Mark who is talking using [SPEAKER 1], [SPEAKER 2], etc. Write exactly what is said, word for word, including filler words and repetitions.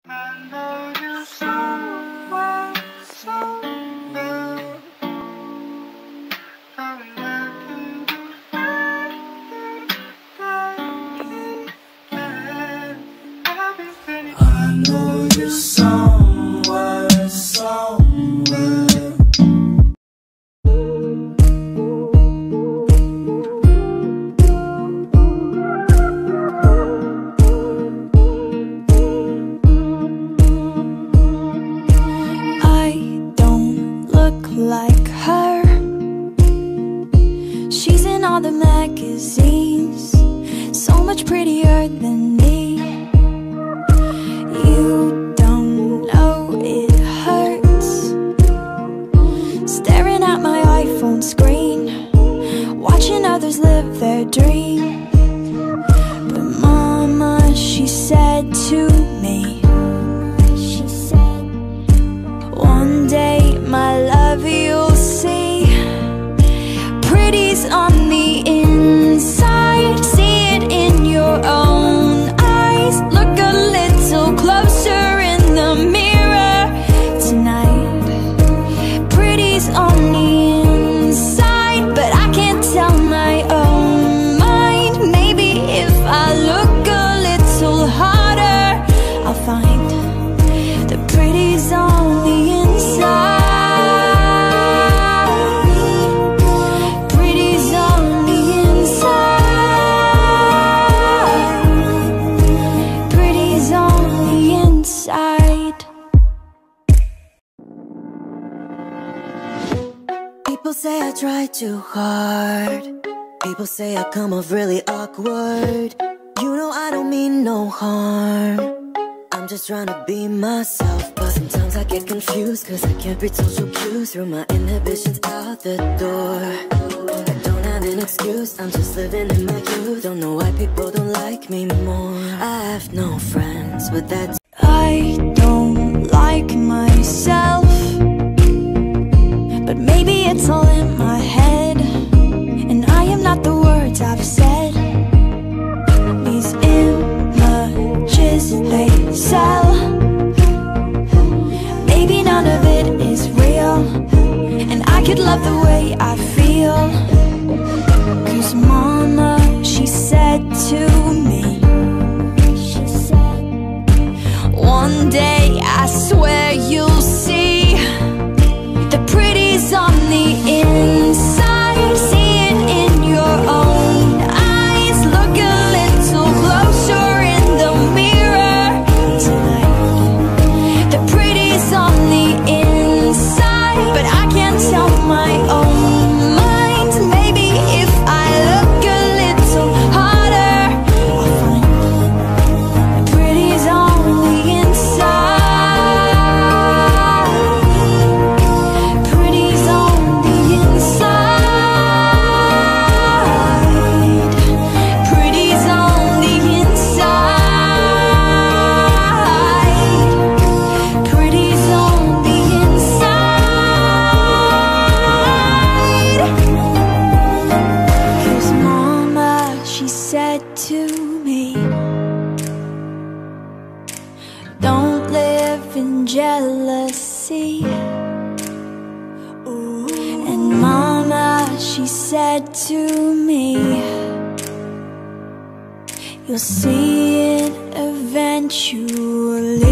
[SPEAKER 1] Like her, she's in all the magazines, so much prettier than me. You don't know it hurts, staring at my iPhone screen, watching others live their dream. But mama, she said to me, she said, one day my love, you'll see, pretty's on the inside. See it in your own eyes. Look a little closer in the mirror tonight. Pretty's on the inside, but I can't tell my own mind. Maybe if I look a little harder, I'll find the pretty's on the inside.
[SPEAKER 2] People say I try too hard. People say I come off really awkward. You know I don't mean no harm. I'm just trying to be myself, but sometimes I get confused, cause I can't read social cues. Through my inhibitions out the door. I don't have an excuse, I'm just living in my youth. Don't know why people don't like me more. I have no friends, but that's
[SPEAKER 1] I don't like myself, but maybe it's all in my head, and I am not the words I've said. These images they sell, maybe none of it is real, and I could love the way I feel. Cause mama, she said to me, she said, one day I swear you'll see, the pretty's on the inside. See it in your own eyes. Look a little closer in the mirror tonight. The pretty's on the inside, but I can't tell my own mind. Maybe if I look a little harder, I'll find the pretty's on the inside. Don't live in jealousy. Ooh. And mama, she said to me, you'll see it eventually.